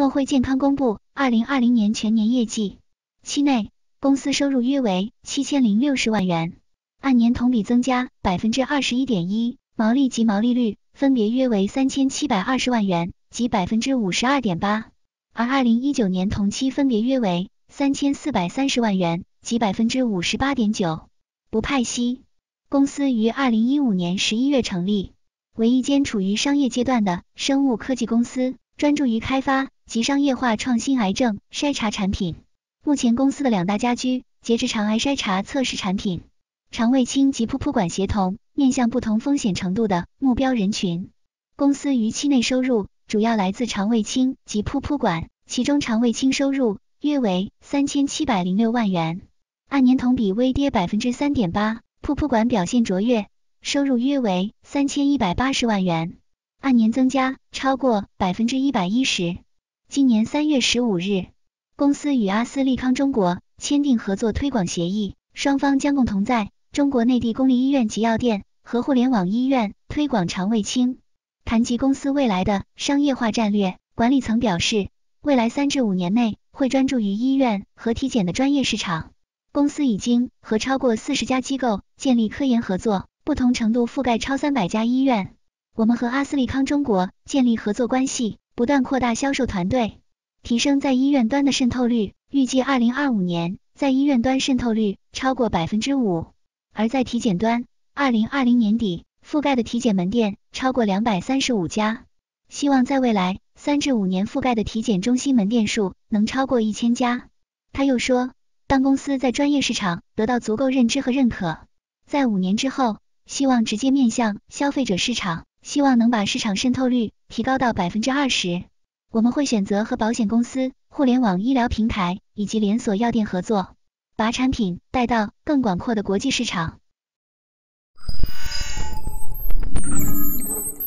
诺辉健康公布2020年全年业绩，期内公司收入约为7060万元，按年同比增加 21.1%， 毛利及毛利率分别约为3720万元及 52.8%， 而2019年同期分别约为3430万元及 58.9%。 不派息。公司于2015年11月成立，为一间处于商业阶段的生物科技公司，专注于开发及商业化创新癌症筛查产品。目前公司的2大家居结直肠癌筛查测试产品，肠胃清及噗噗管协同，面向不同风险程度的目标人群。公司于期内收入主要来自肠胃清及噗噗管，其中肠胃清收入约为3706万元，按年同比微跌 3.8%， 噗噗管表现卓越，收入约为3180万元，按年增加超过 110%。 今年3月15日，公司与阿斯利康中国签订合作推广协议，双方将共同在中国内地公立医院及药店和互联网医院推广肠胃清。谈及公司未来的商业化战略，管理层表示，未来3至5年内会专注于医院和体检的专业市场。公司已经和超过40家机构建立科研合作，不同程度覆盖超300家医院。我们和阿斯利康中国建立合作关系，不断扩大销售团队，提升在医院端的渗透率，预计2025年在医院端渗透率超过 5%， 而在体检端，2020年底覆盖的体检门店超过235家，希望在未来3至5年覆盖的体检中心门店数能超过1000家。他又说，当公司在专业市场得到足够认知和认可，在5年之后，希望直接面向消费者市场，希望能把市场渗透率提高到 20%。 我们会选择和保险公司、互联网医疗平台以及连锁药店合作，把产品带到更广阔的国际市场。